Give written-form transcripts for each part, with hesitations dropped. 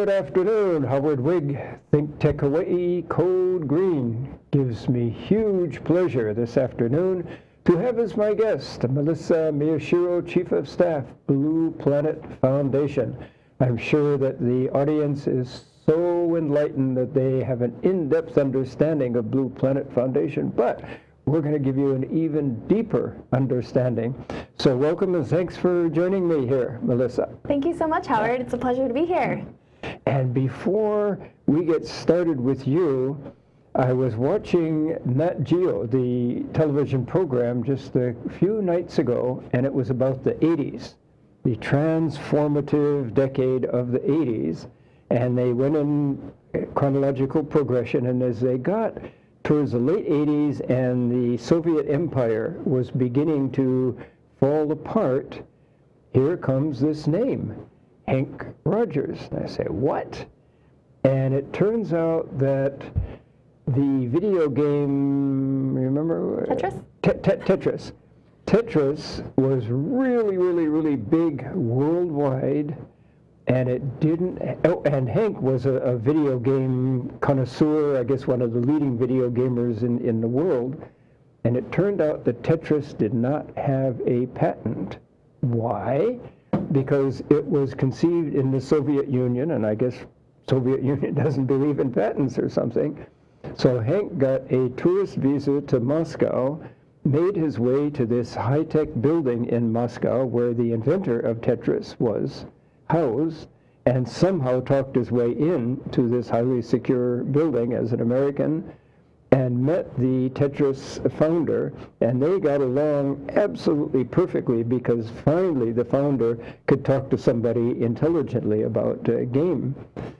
Good afternoon, Howard Wigg, Think Tech Hawaii Code Green. Gives me huge pleasure this afternoon to have as my guest Melissa Miyashiro, Chief of Staff, Blue Planet Foundation. I'm sure that the audience is so enlightened that they have an in-depth understanding of Blue Planet Foundation, but we're going to give you an even deeper understanding. So welcome and thanks for joining me here, Melissa. Thank you so much, Howard. It's a pleasure to be here. And before we get started with you, I was watching Nat Geo, the television program, just a few nights ago, and it was about the 80s, the transformative decade of the 80s. And they went in chronological progression, and as they got towards the late 80s and the Soviet Empire was beginning to fall apart, here comes this name, Henk Rogers. And I say, what? And it turns out that the video game, remember? Tetris? Tetris. Tetris was really, really, really big worldwide. And it didn't, oh, and Henk was a video game connoisseur, I guess one of the leading video gamers in the world. And it turned out that Tetris did not have a patent. Why? Because it was conceived in the Soviet Union, and I guess Soviet Union doesn't believe in patents or something. So Henk got a tourist visa to Moscow, made his way to this high-tech building in Moscow where the inventor of Tetris was housed, and somehow talked his way in to this highly secure building as an American, and met the Tetris founder, and they got along absolutely perfectly because finally the founder could talk to somebody intelligently about game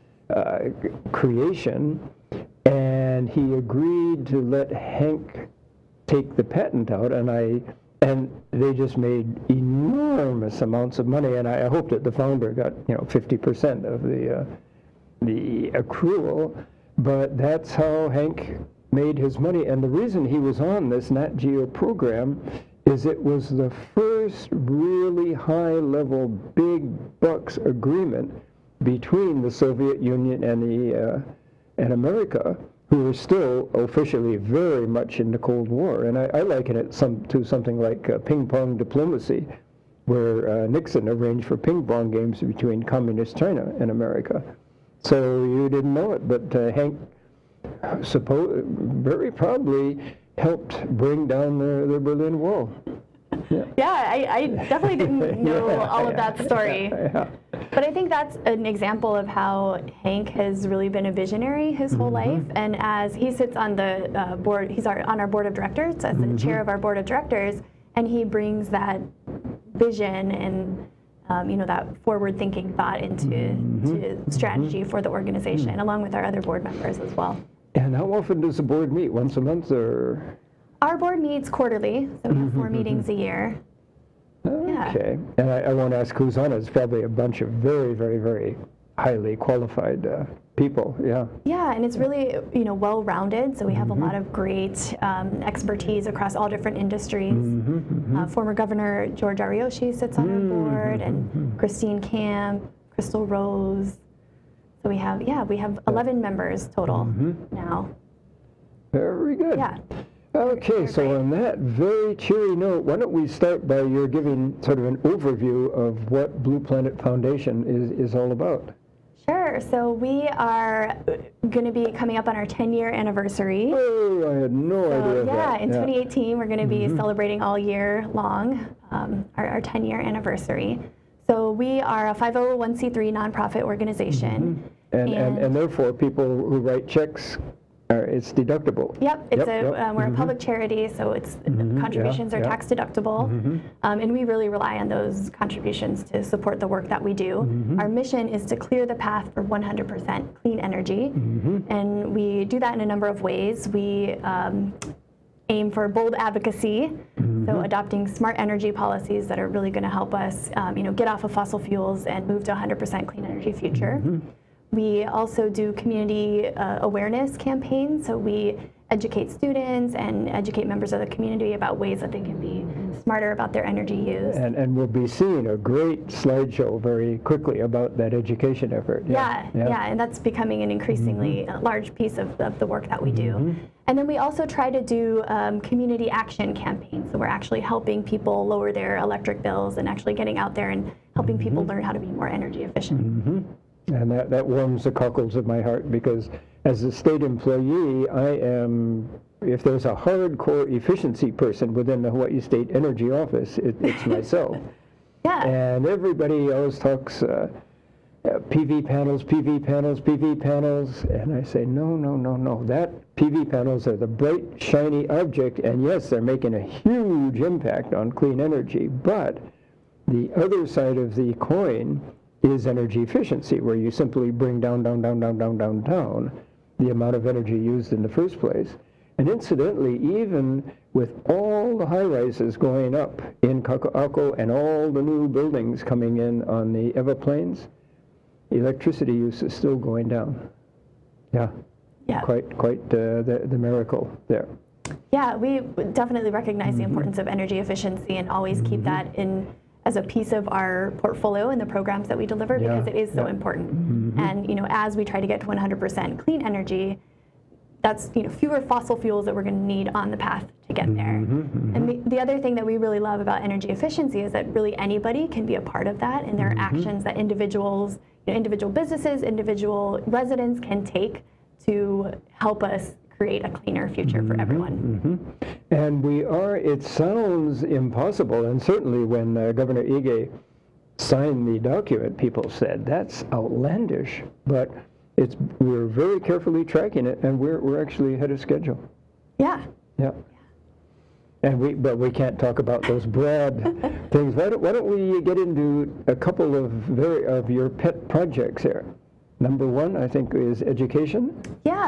creation, and he agreed to let Henk take the patent out, and they just made enormous amounts of money, and I hope that the founder got 50% of the accrual, but that's how Henk made his money. And the reason he was on this Nat Geo program is it was the first really high-level big bucks agreement between the Soviet Union and America, who were still officially very much in the Cold War. And I liken it to something like ping-pong diplomacy, where Nixon arranged for ping-pong games between communist China and America. So you didn't know it, but Henk very probably helped bring down the Berlin Wall. Yeah, I definitely didn't know all of that story. But I think that's an example of how Henk has really been a visionary his whole life. And as he sits on the board, he's on our board of directors, as the chair of our board of directors, and he brings that vision and that forward-thinking thought into strategy for the organization, along with our other board members as well. And how often does the board meet? Once a month, or? Our board meets quarterly, so we have 4 meetings a year. Okay. Yeah. And I won't ask who's on it. It's probably a bunch of very, very, very highly qualified people. Yeah. Yeah, and it's really well-rounded. So we have a lot of great expertise across all different industries. Former Governor George Ariyoshi sits on our board, and Christine Camp, Crystal Rose. So we have 11 members total now. Very good. Yeah. Okay, so on that very cheery note, why don't we start by your giving sort of an overview of what Blue Planet Foundation is all about. Sure. So we are going to be coming up on our 10-year anniversary. Oh, I had no idea of that. In 2018, we're going to be celebrating all year long our 10-year anniversary. So we are a 501c3 nonprofit organization. And therefore, people who write checks, it's deductible. Yep, we're a public charity, so it's contributions are tax deductible, and we really rely on those contributions to support the work that we do. Our mission is to clear the path for 100% clean energy, and we do that in a number of ways. We aim for bold advocacy, so adopting smart energy policies that are really going to help us, get off of fossil fuels and move to 100% clean energy future. We also do community awareness campaigns, so we educate students and educate members of the community about ways that they can be smarter about their energy use. And we'll be seeing a great slideshow very quickly about that education effort. Yeah, and that's becoming an increasingly large piece of the work that we do. And then we also try to do community action campaigns. So we're actually helping people lower their electric bills and actually getting out there and helping people learn how to be more energy efficient. And that warms the cockles of my heart, because as a state employee, I am, if there's a hardcore efficiency person within the Hawaii State Energy Office, it's myself. And everybody always talks PV panels, PV panels, PV panels, and I say, no, that PV panels are the bright, shiny object, and yes, they're making a huge impact on clean energy, but the other side of the coin is energy efficiency, where you simply bring down the amount of energy used in the first place. And incidentally, even with all the high-rises going up in Kaka'ako and all the new buildings coming in on the Ewa Plains, electricity use is still going down. Quite the miracle there. Yeah, we definitely recognize the importance of energy efficiency and always keep that in as a piece of our portfolio and the programs that we deliver, because it is so important. And as we try to get to 100% clean energy, that's fewer fossil fuels that we're going to need on the path to get there. And the other thing that we really love about energy efficiency is that really anybody can be a part of that, and there are actions that individuals, individual businesses, individual residents can take to help us create a cleaner future for everyone. And we are, it sounds impossible, and certainly when Governor Ige signed the document, people said, that's outlandish, but we're very carefully tracking it, and we're actually ahead of schedule. And but we can't talk about those broad things. Why don't we get into a couple of your pet projects here? Number one, I think, is education.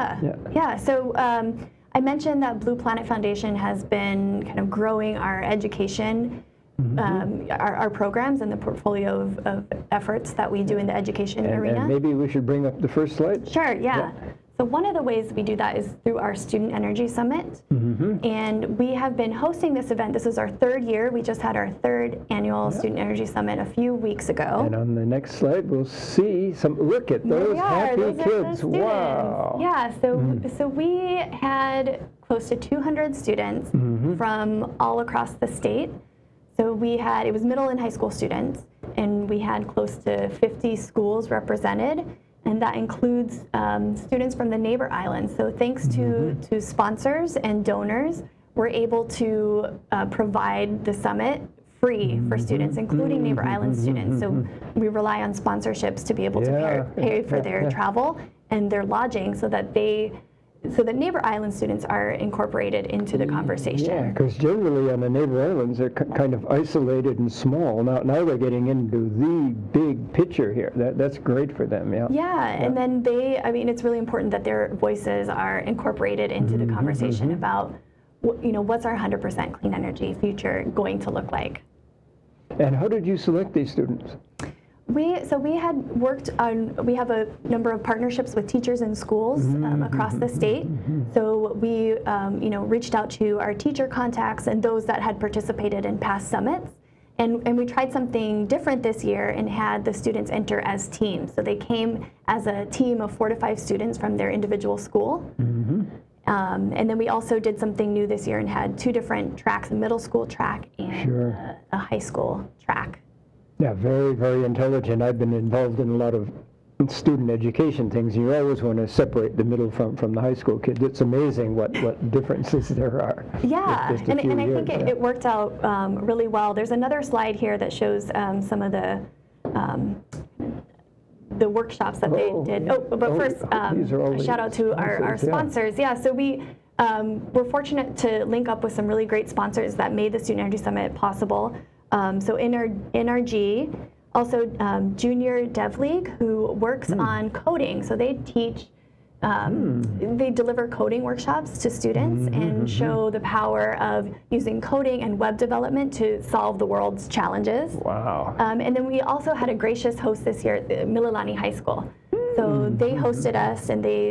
So I mentioned that Blue Planet Foundation has been kind of growing our education, our programs and the portfolio of efforts that we do in the education arena. And maybe we should bring up the first slide. Sure, So one of the ways we do that is through our Student Energy Summit. And we have been hosting this event. This is our third year. We just had our third annual Student Energy Summit a few weeks ago. And on the next slide, we'll see look at those happy kids. Wow. So we had close to 200 students from all across the state. So it was middle and high school students, and we had close to 50 schools represented. And that includes students from the neighbor islands. So thanks to sponsors and donors, we're able to provide the summit free for students, including neighbor island students. So we rely on sponsorships to be able to pay for their travel and their lodging, so that neighbor island students are incorporated into the conversation. Yeah, because generally on the neighbor islands, they're kind of isolated and small. Now they're getting into the big picture here. That's great for them, and then it's really important that their voices are incorporated into the conversation about, what's our 100% clean energy future going to look like. And how did you select these students? We had worked on, we have a number of partnerships with teachers and schools across the state. So we, reached out to our teacher contacts and those that had participated in past summits. And we tried something different this year and had the students enter as teams. So they came as a team of 4 to 5 students from their individual school. And then we also did something new this year and had 2 different tracks, a middle school track and a high school track. Yeah, very, very intelligent. I've been involved in a lot of student education things. You always want to separate the middle from the high school kids. It's amazing what differences there are. And I think it worked out really well. There's another slide here that shows some of the workshops that they did. But first, a shout out to our sponsors. So we were fortunate to link up with some really great sponsors that made the Student Energy Summit possible. So NRG, also Junior Dev League, who works on coding. So they teach, they deliver coding workshops to students and show the power of using coding and web development to solve the world's challenges. Wow. And then we also had a gracious host this year at the Mililani High School. So they hosted us, and they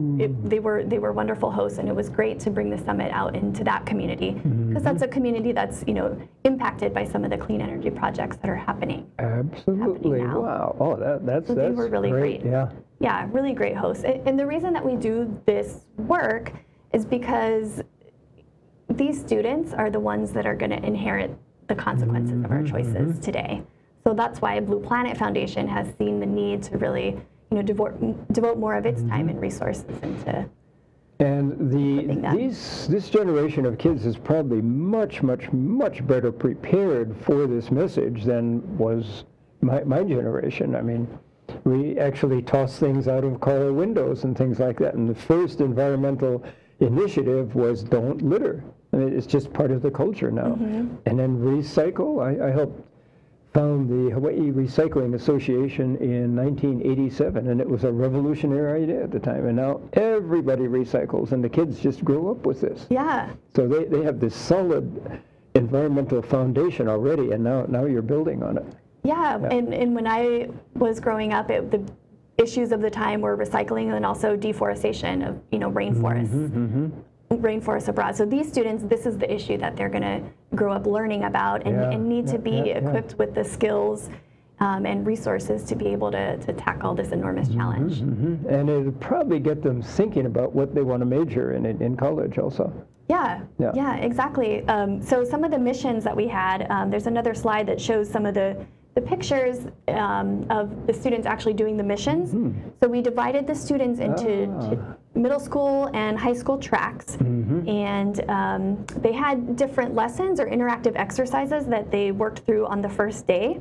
they were wonderful hosts, and it was great to bring the summit out into that community, because that's a community that's impacted by some of the clean energy projects that are happening. Absolutely. Happening now. Wow. Oh, that's they were really great. Yeah. Yeah, really great hosts. And the reason that we do this work is because these students are the ones that are going to inherit the consequences of our choices today. So that's why Blue Planet Foundation has seen the need to really, devote more of its time and resources into. And this generation of kids is probably much, much, much better prepared for this message than was my generation. I mean, we actually toss things out of car windows and things like that. And the first environmental initiative was don't litter. I mean, it's just part of the culture now. And then recycle. I helped found the Hawaii Recycling Association in 1987, and it was a revolutionary idea at the time. And now everybody recycles, and the kids just grow up with this. Yeah. So they have this solid environmental foundation already, and now you're building on it. Yeah. And when I was growing up, the issues of the time were recycling and also deforestation of rainforests. Rainforests abroad. So these students, this is the issue that they're going to grow up learning about and need to be equipped with the skills and resources to be able to tackle this enormous challenge. And it'll probably get them thinking about what they want to major in college also. Yeah, exactly. So some of the missions that we had, there's another slide that shows some of the pictures of the students actually doing the missions. So we divided the students into middle school and high school tracks, and they had different lessons or interactive exercises that they worked through on the first day.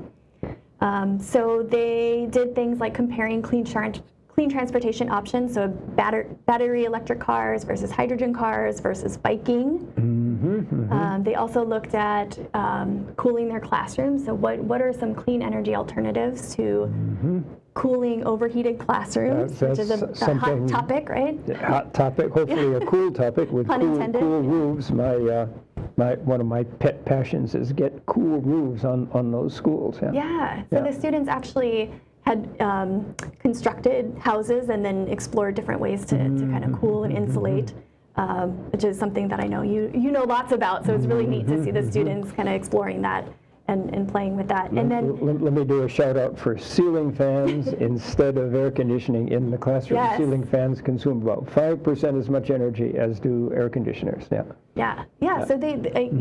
So they did things like comparing clean transportation options, so battery electric cars versus hydrogen cars versus biking. They also looked at cooling their classrooms. So what are some clean energy alternatives to cooling overheated classrooms, which is a hot topic, right? Hot topic, hopefully a cool topic with cool roofs. One of my pet passions is get cool roofs on those schools. So the students actually had constructed houses and then explored different ways to kind of cool and insulate, which is something that I know you know lots about. So it's really neat to see the students kind of exploring that and playing with that. And then let me do a shout out for ceiling fans instead of air conditioning in the classroom. Yes. Ceiling fans consume about 5% as much energy as do air conditioners. So they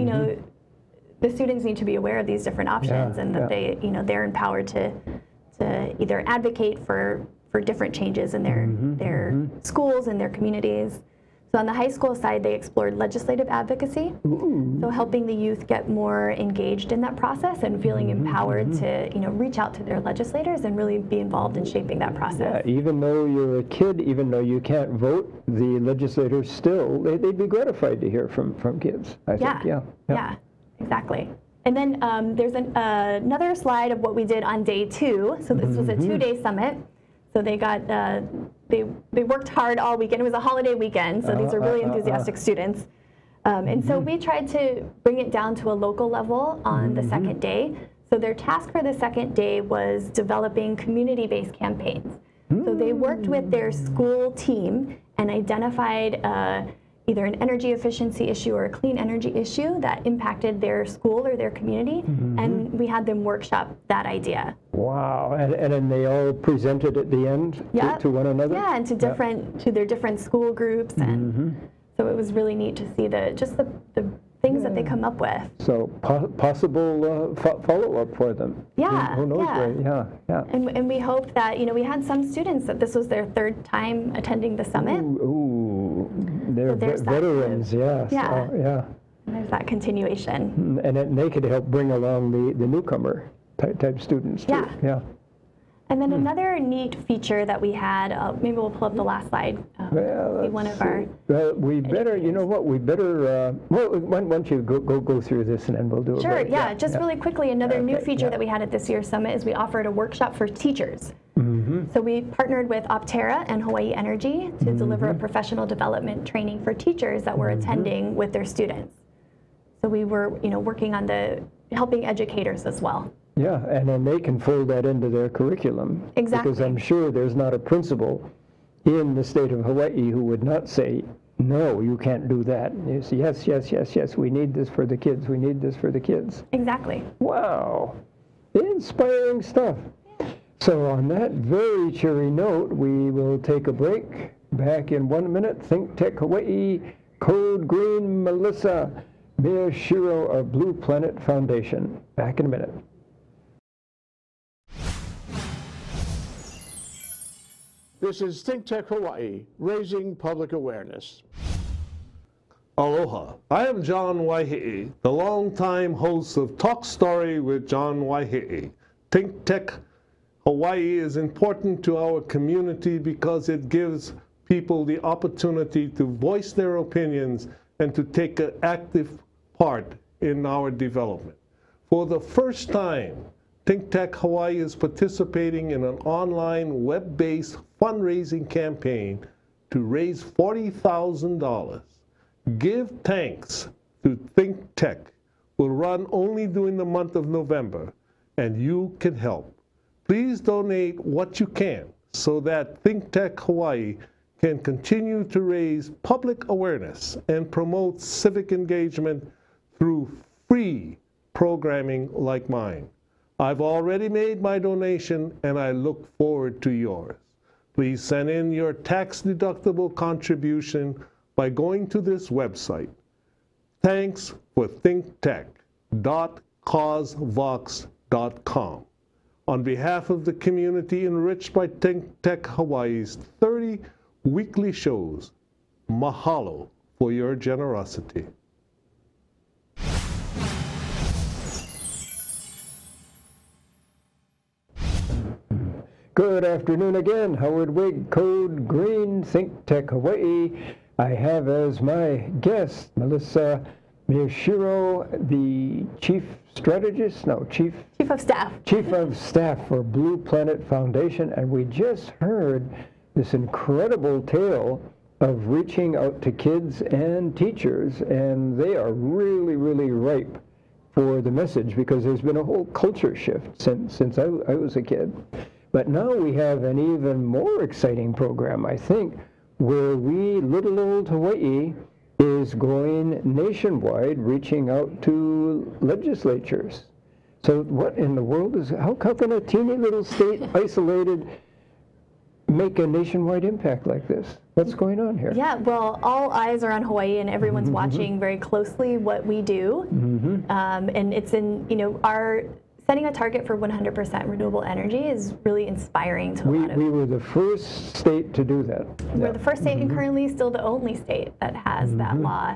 the students need to be aware of these different options, and that they're empowered to either advocate for different changes in their schools and their communities. So on the high school side, they explored legislative advocacy, so helping the youth get more engaged in that process and feeling empowered to reach out to their legislators and really be involved in shaping that process. Yeah, even though you're a kid, even though you can't vote, the legislators still, they'd be gratified to hear from kids, I think. Yeah, exactly. And then there's another slide of what we did on day 2. So this was a 2-day summit. So they got they worked hard all weekend. It was a holiday weekend, so these are really enthusiastic students. And so we tried to bring it down to a local level on the second day. So their task for the second day was developing community-based campaigns. So they worked with their school team and identified either an energy efficiency issue or a clean energy issue that impacted their school or their community, and we had them workshop that idea. Wow, and then they all presented at the end to one another? Yeah, and to their different school groups, and so it was really neat to see the things that they come up with. So possible follow-up for them. Who knows where, And we hoped that, we had some students that this was their 3rd time attending the summit. They're veterans, And there's that continuation. And then they could help bring along the newcomer type students too. And then another neat feature that we had, maybe we'll pull up the last slide. One of our. Well, we better, we better, why don't you go through this and then we'll do it. Sure, just really quickly, another new feature that we had at this year's summit is we offered a workshop for teachers. So we partnered with Optera and Hawaii Energy to deliver a professional development training for teachers that were attending with their students. So we were, working on helping educators as well. Yeah, and then they can fold that into their curriculum. Exactly. Because I'm sure there's not a principal in the state of Hawaii who would not say, no, you can't do that. You say, yes, yes, yes, yes, we need this for the kids. We need this for the kids. Exactly. Wow. Inspiring stuff. So on that very cheery note, we will take a break. Back in 1 minute, Think Tech Hawaii, Code Green Melissa Miyashiro of Blue Planet Foundation. Back in a minute. This is Think Tech Hawaii, raising public awareness. Aloha. I am John Waihee, the longtime host of Talk Story with John Waihee. Think Tech Hawaii is important to our community because it gives people the opportunity to voice their opinions and to take an active part in our development. For the first time, Think Tech Hawaii is participating in an online web-based fundraising campaign to raise $40,000. Give Thanks to Think Tech will run only during the month of November, and you can help. Please donate what you can so that Think Tech Hawaii can continue to raise public awareness and promote civic engagement through free programming like mine. I've already made my donation and I look forward to yours. Please send in your tax-deductible contribution by going to this website, thanksforthinktech.causevox.com. On behalf of the community enriched by Think Tech Hawaii's 30 weekly shows, mahalo for your generosity. Good afternoon again. Howard Wigg, Code Green, Think Tech Hawaii. I have as my guest Melissa Miyashiro, the Chief of Staff for Blue Planet Foundation, and we just heard this incredible tale of reaching out to kids and teachers, and they are really, really ripe for the message because there's been a whole culture shift since I was a kid. But now we have an even more exciting program, I think, where little old Hawaii is going nationwide, reaching out to legislatures. So what in the world how can a teeny little state, isolated, make a nationwide impact like this? What's going on here? Yeah, well, all eyes are on Hawaii, and everyone's watching very closely what we do. And it's our setting a target for 100% renewable energy is really inspiring to a lot of We were the first state to do that. We're the first state and currently still the only state that has that law.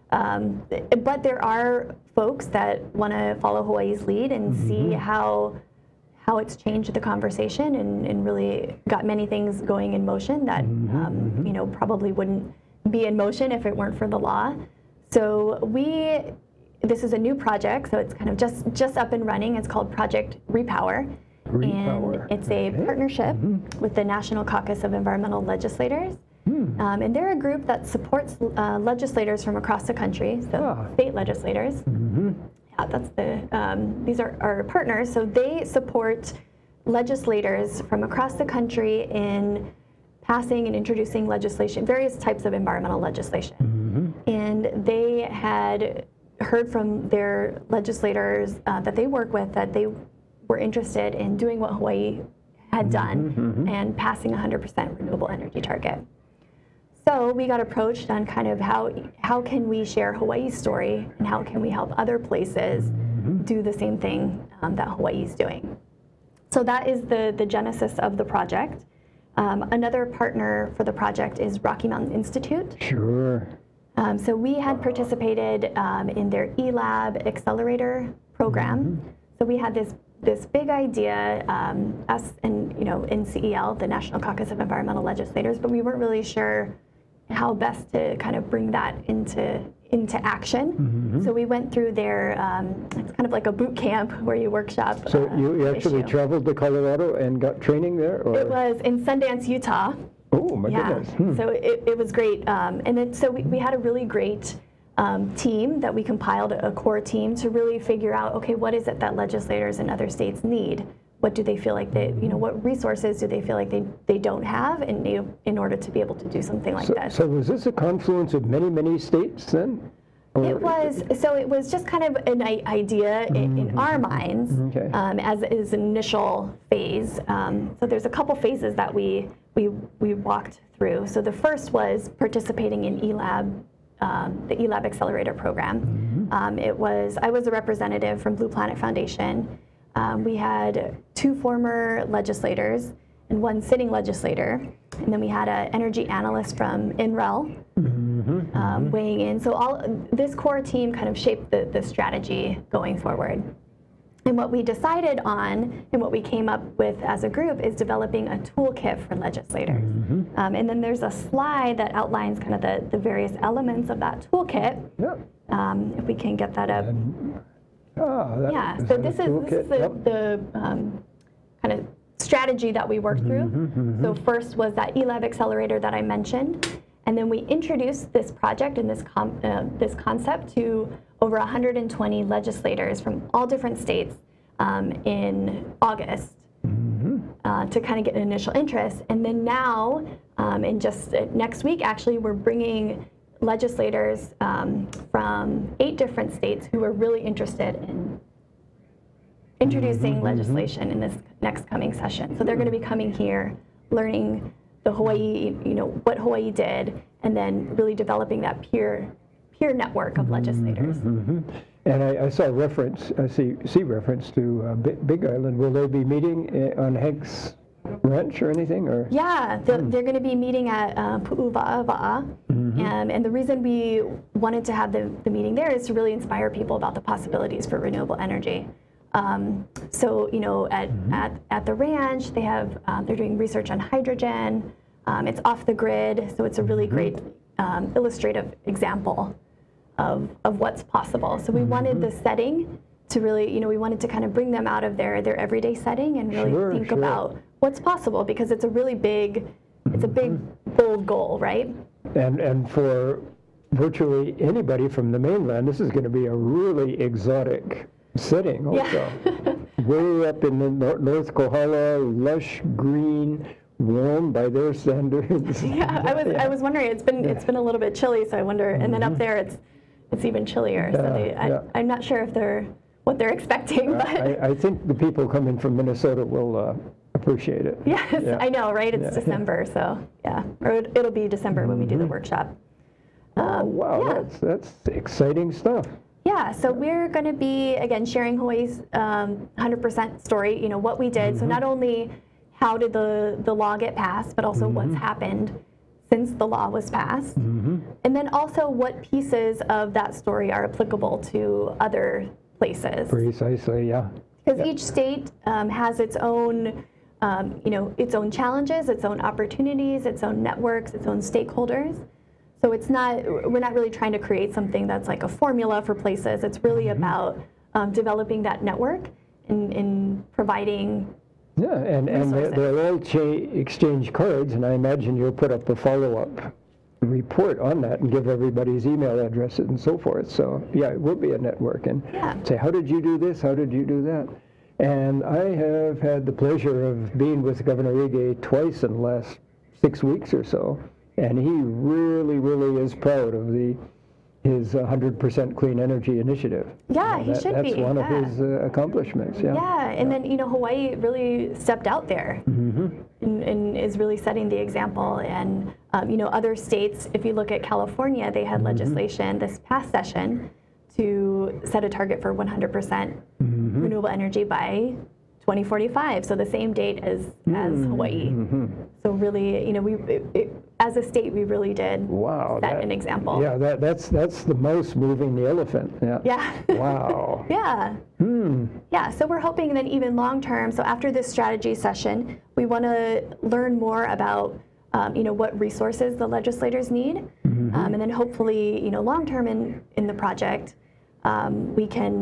But there are folks that want to follow Hawaii's lead and see how it's changed the conversation and really got many things going in motion that probably wouldn't be in motion if it weren't for the law. So this is a new project, so it's kind of just up and running. It's called Project Repower. And it's a partnership with the National Caucus of Environmental Legislators. And they're a group that supports legislators from across the country, so state legislators. Yeah, these are our partners. So they support legislators from across the country in passing and introducing legislation, various types of environmental legislation. And they had heard from their legislators that they work with that they were interested in doing what Hawaii had done and passing a 100% renewable energy target. So we got approached on kind of how can we share Hawaii's story and how can we help other places do the same thing that Hawaii's doing. So that is the genesis of the project. Another partner for the project is Rocky Mountain Institute. Sure. So we had participated in their eLab Accelerator program. So we had this big idea, us and NCEL, the National Caucus of Environmental Legislators, but we weren't really sure how best to kind of bring that into action. So we went through their, it's kind of like a boot camp where you workshop. So you actually traveled to Colorado and got training there? Or? It was in Sundance, Utah. Oh my goodness. So it was great. And then so we had a really great team that we compiled, a core team, to really figure out, okay, what is it that legislators in other states need? what do they feel like they, what resources do they feel like they don't have in order to be able to do something like this. So was this a confluence of many, many states then? It was just kind of an idea in our minds as an initial phase. So there's a couple phases that we walked through. So the first was participating in eLab, the eLab Accelerator Program. I was a representative from Blue Planet Foundation. We had 2 former legislators and 1 sitting legislator, and then we had an energy analyst from NREL weighing in. So this core team kind of shaped the strategy going forward. And what we decided on and what we came up with as a group is developing a toolkit for legislators. And then there's a slide that outlines kind of the various elements of that toolkit. If we can get that up. So this is the kind of strategy that we worked through. So first was that eLab Accelerator that I mentioned. And then we introduced this project and this concept to over 120 legislators from all different states in August to kind of get an initial interest. And then now, in just next week, actually, we're bringing legislators from 8 different states who are really interested in introducing legislation in this next coming session. So they're going to be coming here, learning the Hawaii, what Hawaii did, and then really developing that peer network of legislators. And I saw reference, see reference to Big Island. Will they be meeting on Hank's Ranch or anything? Or yeah, they're going to be meeting at Pu'uwa'awa'a. And the reason we wanted to have the meeting there is to really inspire people about the possibilities for renewable energy. So at the ranch, they have they're doing research on hydrogen. It's off the grid, so it's a really great illustrative example of what's possible. So we wanted the setting to really, we wanted to kind of bring them out of their everyday setting and really think about what's possible, because it's a really big, it's a big, bold goal, right? And for virtually anybody from the mainland, this is going to be a really exotic setting also. Way up in the North Kohala, lush green, warm by their standards. I was wondering, it's been a little bit chilly, so I wonder, and then up there it's even chillier. So I'm not sure if what they're expecting, but I think the people coming from Minnesota will appreciate it. Yes, I know, right? It's December, so or it'll be December when we do the workshop. Wow, that's exciting stuff. Yeah, so we're going to be, again, sharing Hawaii's 100% story, what we did. So not only how did the law get passed, but also what's happened since the law was passed. And then also what pieces of that story are applicable to other places. Precisely, yeah. Because each state has its own, its own challenges, its own opportunities, its own networks, its own stakeholders. So we're not really trying to create something that's like a formula for places. It's really about developing that network and providing and they'll all exchange cards, and I imagine you'll put up a follow-up report on that and give everybody's email addresses and so forth. So it will be a network, and say, how did you do this? How did you do that? And I have had the pleasure of being with Governor Ige twice in the last 6 weeks or so. And he really, really is proud of his 100% clean energy initiative. Yeah, he should be. That's one of his accomplishments. And then Hawaii really stepped out there and is really setting the example. And other states, if you look at California, they had legislation this past session to set a target for 100% renewable energy by 2045, so the same date as Hawaii. So really, as a state, we really did set an example. Yeah, that's the most moving the elephant. Yeah. Wow. Yeah, so we're hoping that even long term, so after this strategy session, we want to learn more about what resources the legislators need, and then hopefully, long term in the project, we can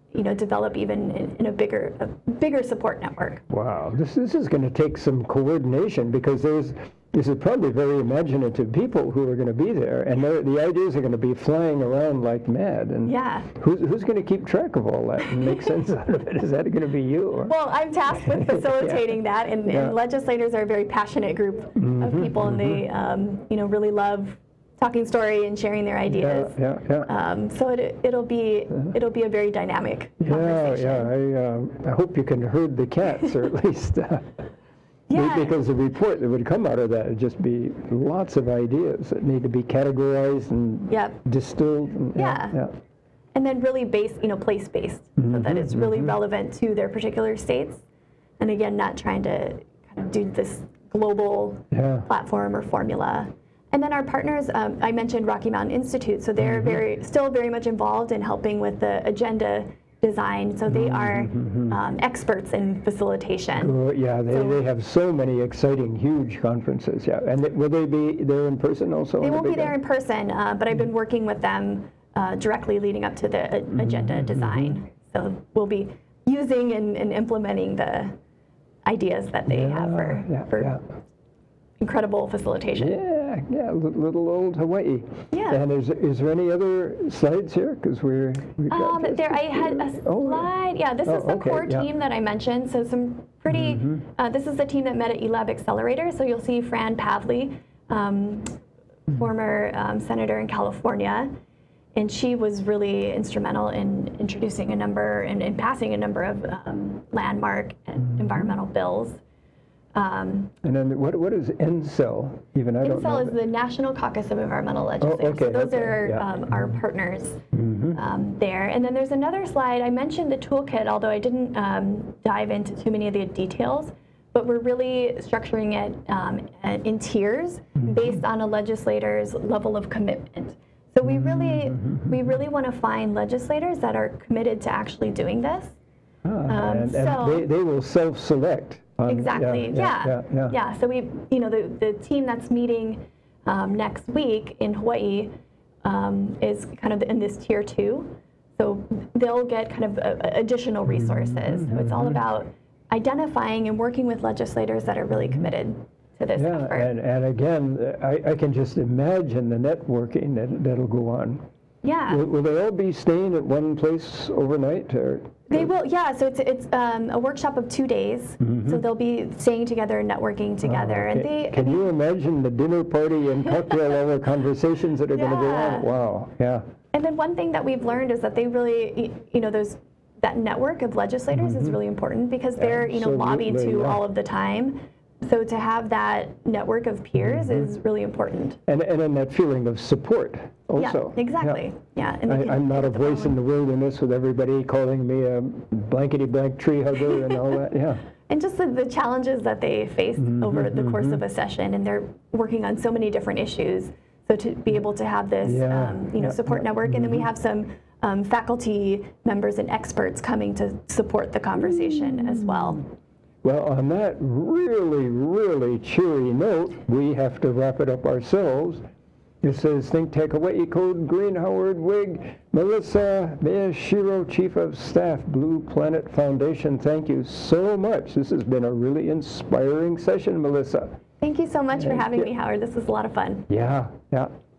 develop even in a bigger support network. Wow, this is going to take some coordination, because this is probably very imaginative people who are going to be there, and the ideas are going to be flying around like mad. And yeah. Who's going to keep track of all that and make sense out of it? Is that going to be you? Or? Well, I'm tasked with facilitating that, and legislators are a very passionate group of people, and they really love talking story and sharing their ideas. So it'll be a very dynamic conversation. I hope you can herd the cats, or at least. Because the report that would come out of that would just be lots of ideas that need to be categorized and distilled. And, and then really place-based, so that it's really relevant to their particular states. And again, not trying to kind of do this global platform or formula. And then our partners, I mentioned Rocky Mountain Institute, so they're still very much involved in helping with the agenda design, so they are experts in facilitation. They have so many exciting, huge conferences. And will they be there in person also? They won't be there in person, but I've been working with them directly leading up to the agenda design. So we'll be using and implementing the ideas that they have for incredible facilitation. Little old Hawaii. And is there any other slides here? Because we've got I had a slide. This is the core team that I mentioned. So some pretty. This is the team that met at eLab Accelerator. So you'll see Fran Pavley, former senator in California, and she was really instrumental in introducing a number and passing a number of landmark and environmental bills. And then what is NCEL? Even I don't know. NCEL is the National Caucus of Environmental Legislators. So those are our partners there. And then there's another slide. I mentioned the toolkit, although I didn't dive into too many of the details. But we're really structuring it in tiers based on a legislator's level of commitment. So we really want to find legislators that are committed to actually doing this. And they will self-select. Exactly. So we, the team that's meeting next week in Hawaii is kind of in this tier 2. So they'll get kind of additional resources. So it's all about identifying and working with legislators that are really committed to this effort. And again, I can just imagine the networking that'll go on. Will they all be staying at one place overnight? They will, so it's a workshop of 2 days. So they'll be staying together and networking together. And can you imagine the dinner party and cocktail hour conversations that are going to go on? Wow, And then one thing that we've learned is that they really, that network of legislators is really important, because they're, lobbied to all of the time. So to have that network of peers is really important. And then that feeling of support also. Exactly. And I'm not a voice in the wilderness with everybody calling me a blankety-blank tree hugger and all that, And just the challenges that they face over the course of a session, and they're working on so many different issues. So to be able to have this, support network, and then we have some faculty members and experts coming to support the conversation as well. Well, on that really, really cheery note, we have to wrap it up ourselves. It says, Think Tech Hawaii Code, Green Howard Wig, Melissa Miyashiro, Chief of Staff, Blue Planet Foundation. Thank you so much. This has been a really inspiring session, Melissa. Thank you so much for having me, Howard. This was a lot of fun. Yeah.